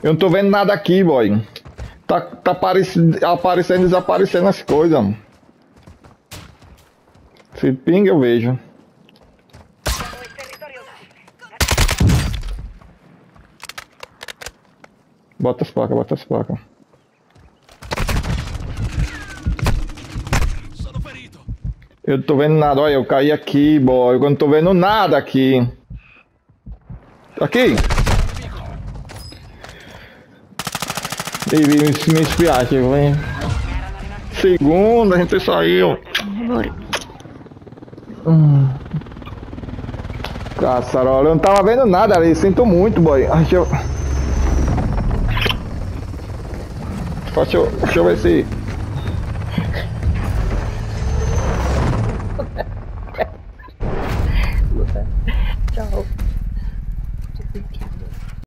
Eu não tô vendo nada aqui, boy. Tá aparecendo e desaparecendo as coisas, mano. Se pinga eu vejo. Bota as placas, bota as placas. Eu não tô vendo nada, olha, eu caí aqui, boy. Eu não tô vendo nada aqui. Aqui! E me espiar aqui, vem. Segunda, a gente saiu. Caçarola, eu não tava vendo nada ali, sinto muito, boy. Deixa eu ver se